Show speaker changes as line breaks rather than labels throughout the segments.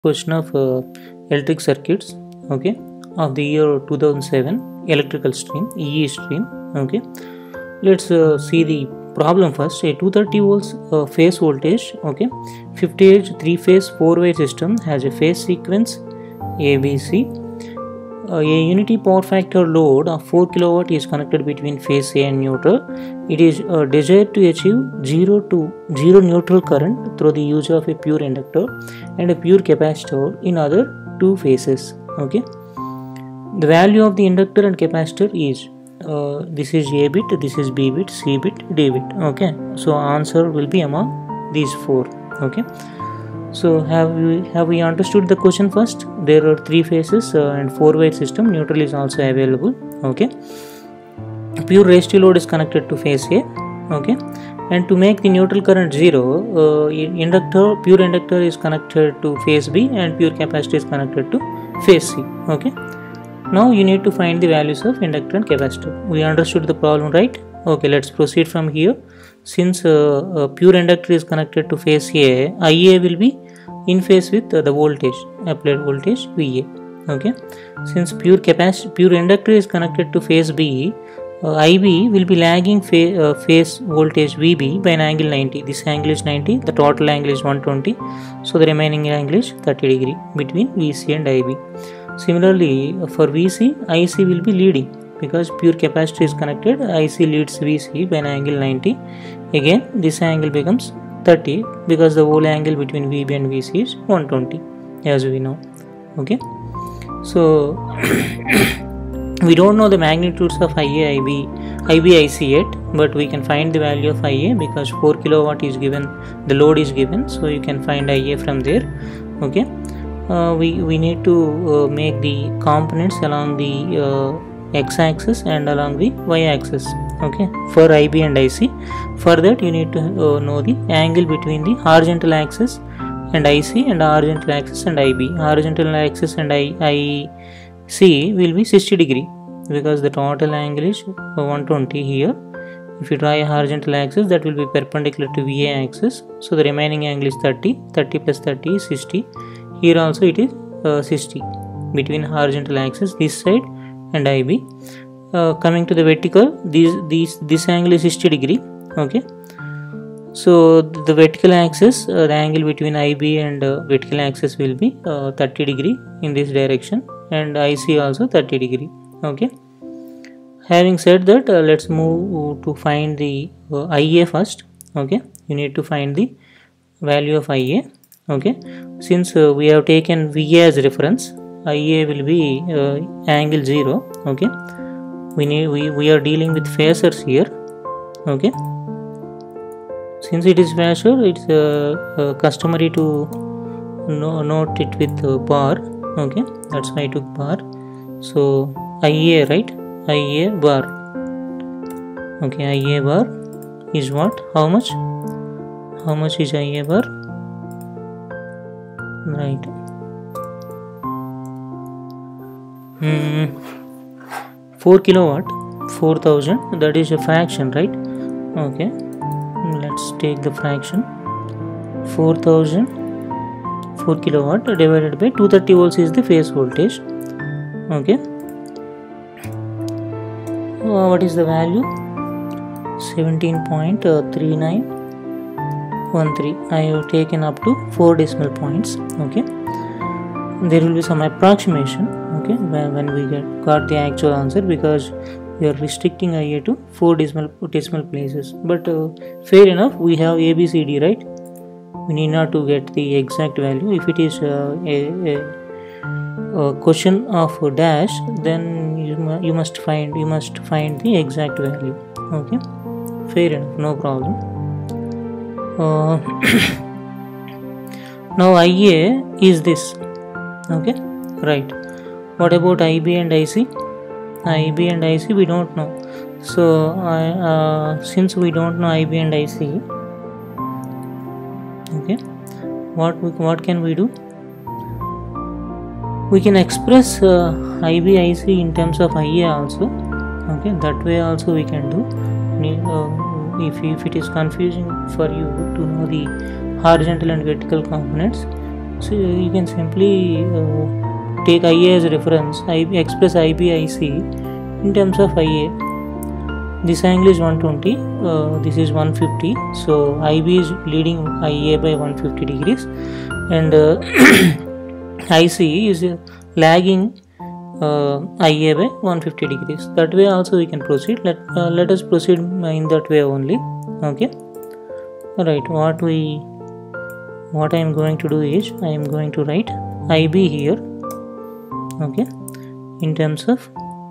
Question of electric circuits, okay, of the year 2007, electrical stream, EE stream. Okay, let's see the problem first. A 230 volts phase voltage, okay, 58 3-phase 4-way system has a phase sequence ABC. A unity power factor load of 4 kilowatt is connected between phase A and neutral. It is desired to achieve 0 neutral current through the use of a pure inductor and a pure capacitor in other two phases. Okay, the value of the inductor and capacitor is this is A bit, this is B bit, C bit, D bit. Okay, so answer will be among these four. Okay, so have we understood the question first? There are three phases and 4-way system. Neutral is also available. Okay, pure resistive load is connected to phase A. Okay, and to make the neutral current 0, pure inductor is connected to phase B and pure capacitor is connected to phase C. Okay, now you need to find the values of inductor and capacitor. We understood the problem, right? Okay, let's proceed from here. Since pure inductor is connected to phase A, IA will be in phase with the voltage, applied voltage VA. Okay, since pure inductor is connected to phase B, IB will be lagging phase voltage VB by an angle 90. This angle is 90, the total angle is 120, so the remaining angle is 30 degree between VC and IB. Similarly, for VC, IC will be leading because pure capacitor is connected. IC leads VC by an angle 90. Again, this angle becomes 30 because the whole angle between VB and VC is 120, as we know. Okay, so we don't know the magnitudes of IA, IB, IC yet, but we can find the value of IA because 4 kilowatt is given, the load is given, so you can find IA from there. Okay, we need to make the components along the x-axis and along the y-axis. Okay, for IB and IC. For that you need to know the angle between the horizontal axis and IC and horizontal axis and IB. Horizontal axis and IC will be 60 degree because the total angle is 120 here. If you draw a horizontal axis, that will be perpendicular to VA axis, so the remaining angle is 30 plus 30 is 60. Here also it is 60 between horizontal axis this side and IB. Coming to the vertical, this angle is 60 degree. Okay, so the vertical axis, the angle between IB and vertical axis will be 30 degree in this direction, and IC also 30 degree. Okay, having said that, let's move to find the IA first. Okay, you need to find the value of IA. Okay, since we have taken VA as reference, IA will be angle 0. Okay, we are dealing with phasors here. Okay, since it is phasor, it's customary to note it with bar. Okay, that's why I took bar. So IA, right? IA bar. Okay, IA bar is what? How much? How much is IA bar? Right. 4 kilowatt, 4000, that is a fraction, right? Okay, let's take the fraction. 4000, 4 kilowatt divided by 230 volts is the phase voltage. Okay, what is the value? 17.3913. I have taken up to 4 decimal points. Okay, there will be some approximation. Okay, when we got the actual answer, because we are restricting IA to 4 decimal places, but fair enough, we have ABCD, right? We need not to get the exact value. If it is a question of dash, then you must find the exact value. Okay, fair enough, no problem. Now IA is this. Okay, right. What about IB and IC? IB and IC we don't know. So since we don't know IB and IC, okay, what can we do? We can express IB, IC in terms of IA also. Okay, that way also we can do. If it is confusing for you to know the horizontal and vertical components, So you can simply take IA as reference, express IBIC in terms of IA. This angle is 120, this is 150, so IB is leading IA by 150 degrees, and IC is lagging IA by 150 degrees. That way also we can proceed. Let us proceed in that way only. Okay, right. What I am going to do is I am going to write IB here. Okay, in terms of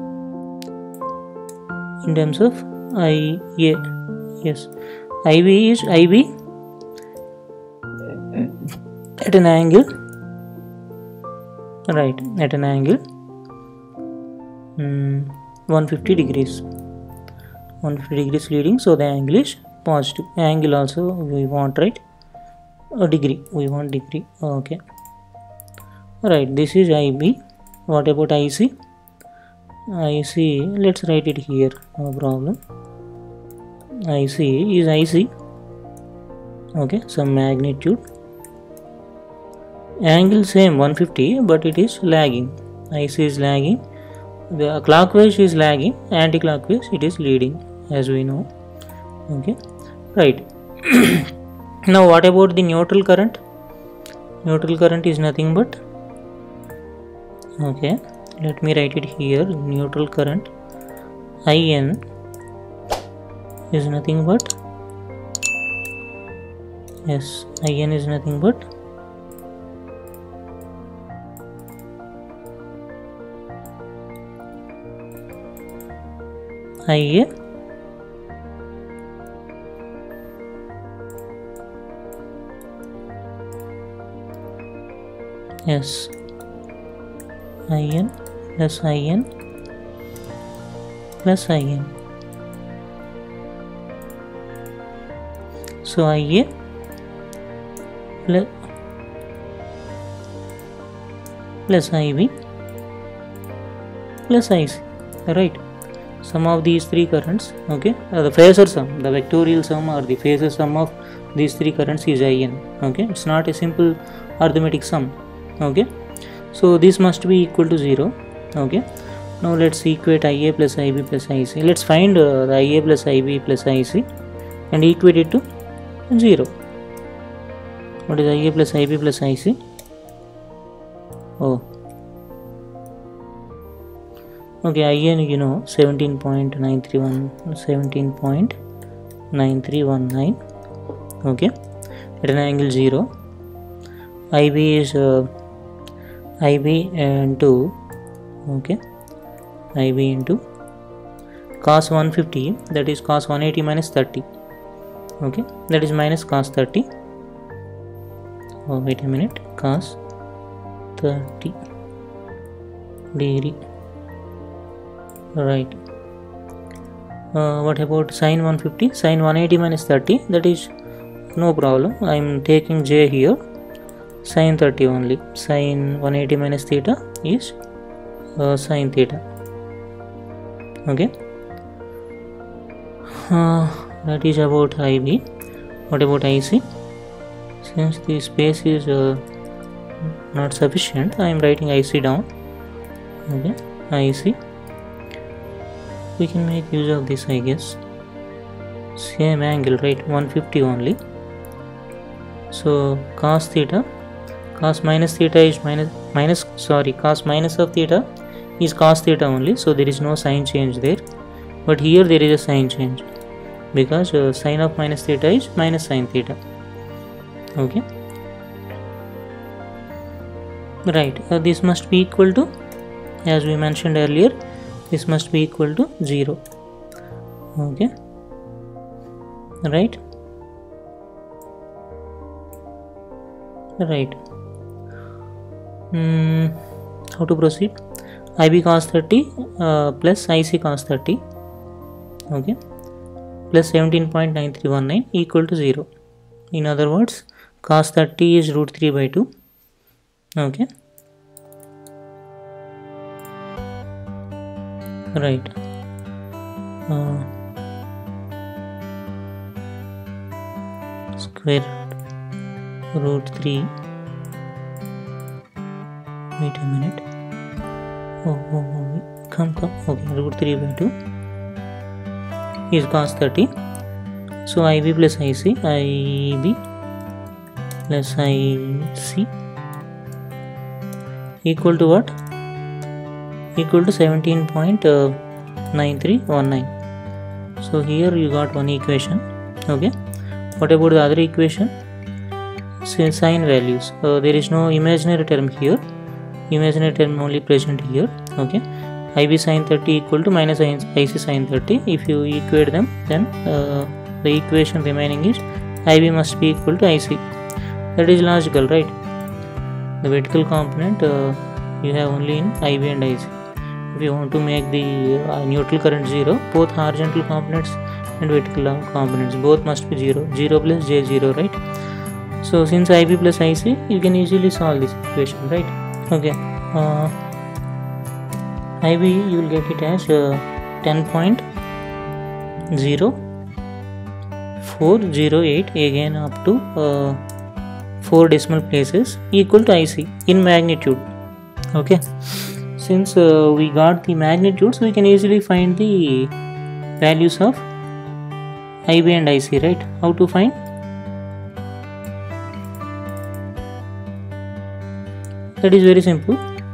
IA. Yes, IB is IB at an angle, right, at an angle 150 degrees. 150 degrees leading, so the angle is positive. Angle also we want, right, a degree, we want degree. Okay, right, this is IB. What about IC? IC, let's write it here, no problem. IC is IC, okay, some magnitude, angle same 150, but it is lagging. IC is lagging, the clockwise is lagging, anti-clockwise it is leading, as we know. Okay, right. Now what about the neutral current? Neutral current is nothing but, okay, let me write it here. Neutral current IN is nothing but, yes, IN is nothing but IA yes, IN plus IN plus IN. So IA plus IB plus IC, right? Sum of these three currents, okay, the phasor sum, the vectorial sum or the phasor sum of these three currents is IN. Okay, it's not a simple arithmetic sum. Okay, so this must be equal to 0. Okay, now let's equate IA plus IB plus IC. Let's find the IA plus IB plus IC and equate it to 0. What is IA plus IB plus IC? Oh, okay, IN, you know, 17.9319. Okay, at an angle 0. IB is IB into, okay, IB into cos 150, that is cos 180 minus 30. Okay, that is minus cos 30. Oh, wait a minute, cos 30 degree, right. What about sin 150? Sin 180 minus 30, that is no problem. I am taking J here, sin 30 only. Sin 180 minus theta is sin theta. Okay, that is about IB. What about IC? Since the space is not sufficient, I am writing IC down. Okay, IC, we can make use of this, I guess. Same angle, right, 150 only. So cos theta, cos minus theta is cos minus of theta is cos theta only, so there is no sign change there. But here there is a sign change, because sin of minus theta is minus sin theta. Okay, right. This must be equal to, as we mentioned earlier, this must be equal to 0. Okay, right, right. How to proceed? IB cos 30 plus IC cos 30, okay, plus 17.9319 equal to 0. In other words, cos 30 is root 3 by 2. Okay, right. Square root 3 Wait a minute. Come. Okay, root 3 by 2 is cos 30. So IB plus IC, IB plus IC equal to what? Equal to 17.9319. So here you got one equation. Okay. What about the other equation? Say sign values. There is no imaginary term here. Imaginary term only present here. Okay. IB sin 30 equal to minus IC sin 30. If you equate them, then the equation remaining is IB must be equal to IC. That is logical, right? The vertical component you have only in IB and IC. If you want to make the neutral current 0, both horizontal components and vertical components both must be 0. 0 plus J 0, right? So since IB plus IC, you can easily solve this equation, right? Okay. IB you will get it as 10.0408 again up to 4 decimal places equal to IC in magnitude. Okay. Since we got the magnitudes, we can easily find the values of IB and IC, right? How to find? That is very simple.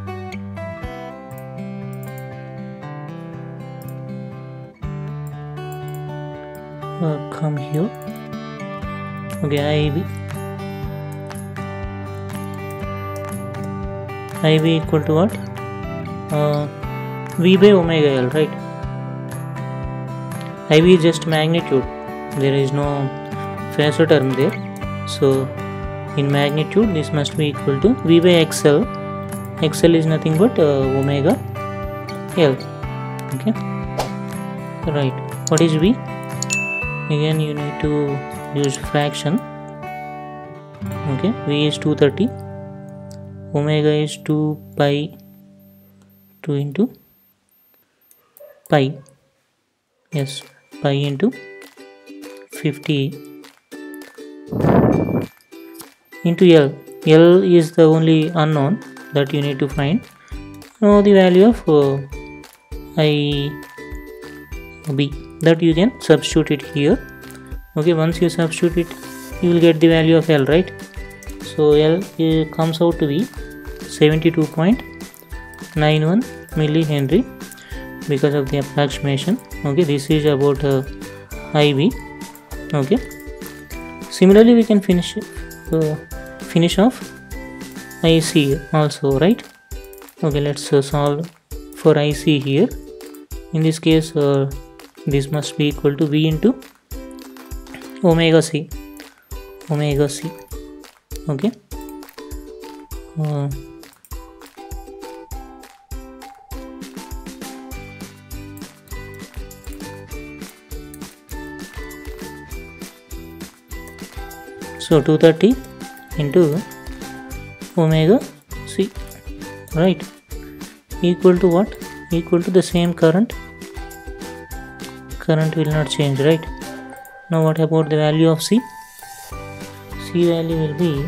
Come here. Okay, IB equal to what? V by omega L, right? IB is just magnitude. There is no phasor term there. So in magnitude, this must be equal to V by XL. XL is nothing but omega L. Okay. Right. What is V? Again, you need to use fraction. Okay. V is 230. Omega is 2 pi 2 into pi. Yes, pi into 50 into L. L is the only unknown that you need to find. Now the value of IB that you can substitute it here. Okay, once you substitute it, you will get the value of L, right? So L comes out to be 72.91 millihenry because of the approximation. Okay, this is about IB. Okay, similarly we can finish off IC also, right? Okay, let's solve for IC here. In this case, this must be equal to V into omega C. Okay. So 230 into omega C, right, equal to what? Equal to the same current. Current will not change, right? Now what about the value of C? C value will be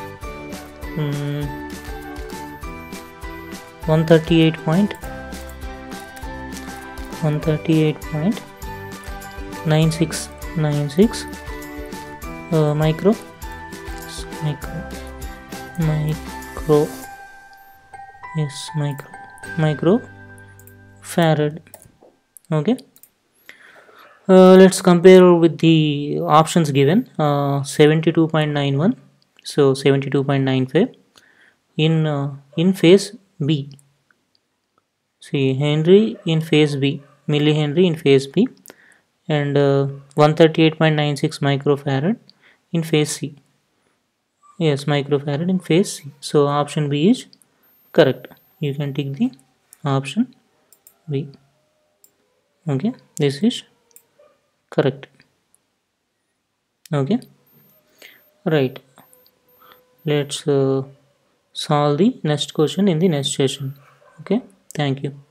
138.96 micro farad. Okay. Let's compare with the options given. 72.91, so 72.95 in phase B. See, Henry in phase B, millihenry in phase B, and 138.96 microfarad in phase C. Yes, microfarad in phase C. So option B is correct. You can take the option B. Okay, this is correct. Okay, right. Let's solve the next question in the next session. Okay, thank you.